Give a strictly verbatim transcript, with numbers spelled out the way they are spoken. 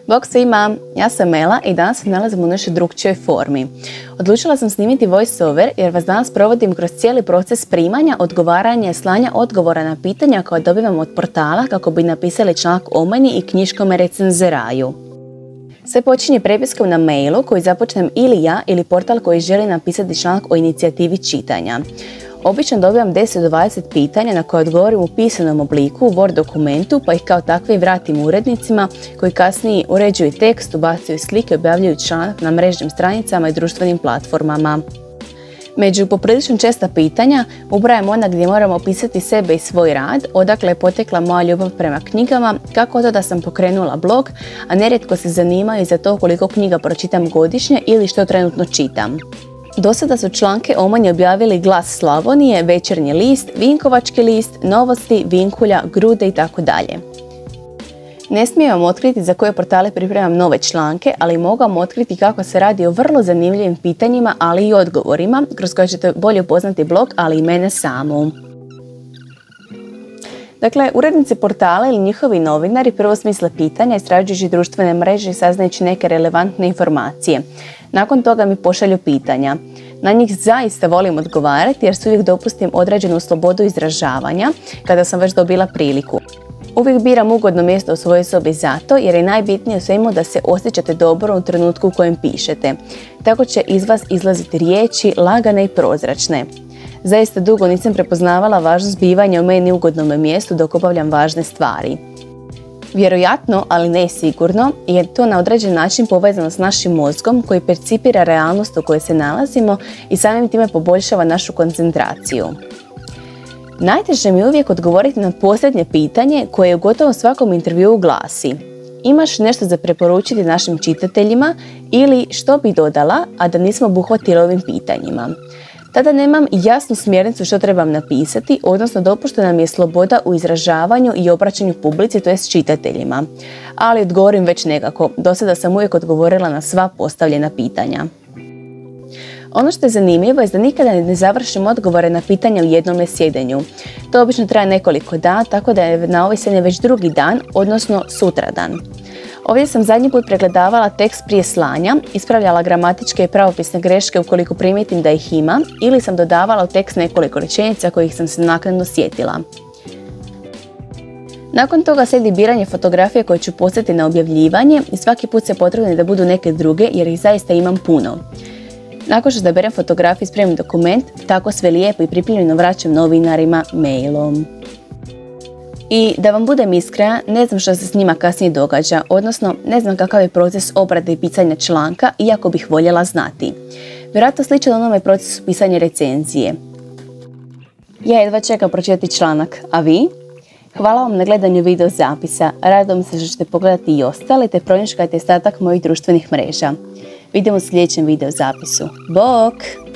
Bog svima, ja sam Mela i danas se nalazim u nešto drugčijoj formi. Odlučila sam snimiti voiceover jer vas danas provodim kroz cijeli proces primanja, odgovaranja i slanja odgovora na pitanja koja dobivam od portala kako bi napisali članak o meni i knjiškome recenzeraju. Sve počinje prepiskom na mailu koji započnem ili ja ili portal koji želi napisati članak o inicijativi čitanja. Obično dobivam deset do dvadeset pitanja na koje odgovorim u pisanom obliku u Word dokumentu, pa ih kao takve vratim urednicima koji kasnije uređuju tekst, ubacuju slike i objavljuju članak na mrežnim stranicama i društvenim platformama. Među poprilično česta pitanja ubrajam ona gdje moram opisati sebe i svoj rad, odakle je potekla moja ljubav prema knjigama, kako to da sam pokrenula blog, a nerijetko se zanimaju za to koliko knjiga pročitam godišnje ili što trenutno čitam. Do sada su članke o meni objavili Glas Slavonije, Večernji list, Vinkovački list, Novosti, Vinkulja, Grude i tako dalje. Ne smijem vam otkriti za koje portale pripremam nove članke, ali mogu vam otkriti kako se radi o vrlo zanimljivim pitanjima, ali i odgovorima, kroz koje ćete bolje upoznati blog, ali i mene samu. Dakle, urednici portala ili njihovi novinari prvo smisle pitanja, istražujući društvene mreže i saznajući neke relevantne informacije. Nakon toga mi pošalju pitanja. Na njih zaista volim odgovarati jer su uvijek dopustim određenu slobodu izražavanja kada sam već dobila priliku. Uvijek biram ugodno mjesto u svojoj sobi zato jer je najbitnije u svemu da se osjećate dobro u trenutku u kojem pišete. Tako će iz vas izlaziti riječi lagane i prozračne. Zaista dugo nisam prepoznavala važnost bivanja u meni ugodnom mjestu dok obavljam važne stvari. Vjerojatno, ali ne sigurno, je to na određen način povezano s našim mozgom koji percipira realnost u kojoj se nalazimo i samim time poboljšava našu koncentraciju. Najteže mi je uvijek odgovoriti na posljednje pitanje koje u gotovo svakom intervjuu glasi: imaš nešto za preporučiti našim čitateljima ili što bi dodala, a da nismo obuhvatili ovim pitanjima? Tada nemam jasnu smjernicu što trebam napisati, odnosno dopuštena mi je sloboda u izražavanju i obraćanju publici, to jest čitateljima. Ali odgovorim već nekako, do sada sam uvijek odgovorila na sva postavljena pitanja. Ono što je zanimljivo je da nikada ne završim odgovore na pitanja u jednome sjedenju. To obično traje nekoliko dana, tako da je na ovoj sceni već drugi dan, odnosno sutradan. Ovdje sam zadnji put pregledavala tekst prije slanja, ispravljala gramatičke i pravopisne greške ukoliko primijetim da ih ima, ili sam dodavala u tekst nekoliko rečenica kojih sam se naknadno sjetila. Nakon toga slijedi biranje fotografije koje ću poslati na objavljivanje i svaki put se potrebno da budu neke druge jer ih zaista imam puno. Nakon što zaberem fotografiju i spremim dokument, tako sve lijepo i pripremljeno vraćam novinarima mailom. I da vam budem iskrena, ne znam što se s njima kasnije događa, odnosno ne znam kakav je proces obrade i pisanja članka, iako bih voljela znati. Vjerojatno sličan onome procesu pisanja recenzije. Ja jedva čekam pročitati članak, a vi? Hvala vam na gledanju video zapisa, radujem se što ćete pogledati i ostale te pročeškajte ostatak mojih društvenih mreža. Vidimo u sljedećem video zapisu. Bok!